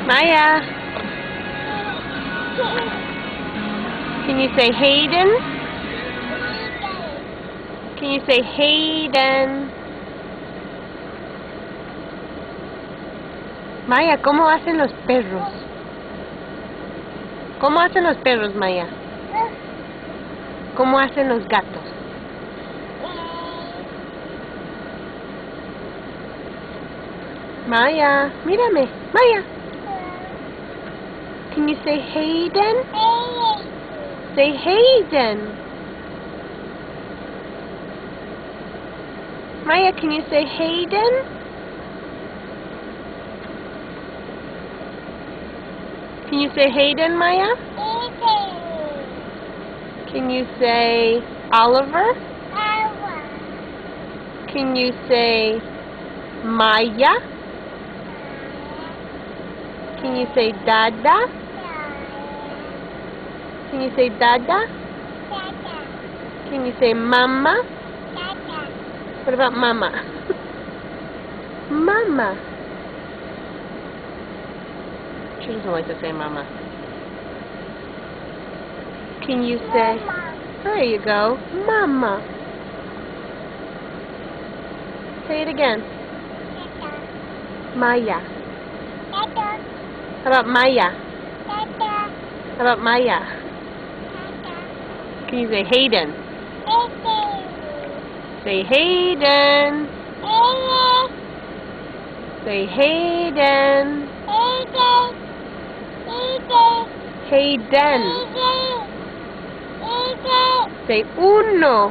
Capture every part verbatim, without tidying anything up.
Maya, can you say Hayden? Can you say Hayden? Maya, ¿cómo hacen los perros? ¿Cómo hacen los perros, Maya? ¿Cómo hacen los gatos? Maya, mírame, Maya. Can you say Hayden? Say Hayden. Maya, can you say Hayden? Can you say Hayden, Maya? Can you say Oliver? Can you say Maya? Can you say Dada? Can you say Dada? Can you say Mama? What about Mama? Mama. She doesn't like to say Mama. Can you say... There you go. Mama. Say it again. Maya. How about Maya? How about Maya? Can you say Hayden? Say Hayden. Say Hayden. Hayden. Say uno.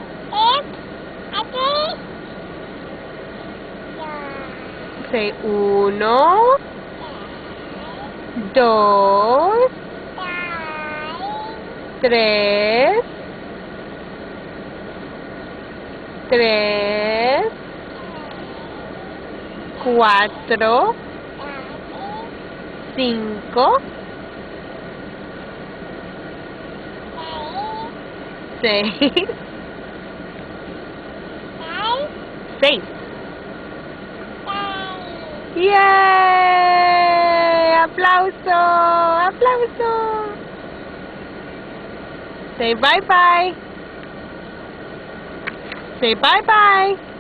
Say uno, dos, tres, tres, cuatro, cinco, seis, seis. ¡Yay! ¡Aplauso! ¡Aplauso! Say bye-bye. Say bye-bye.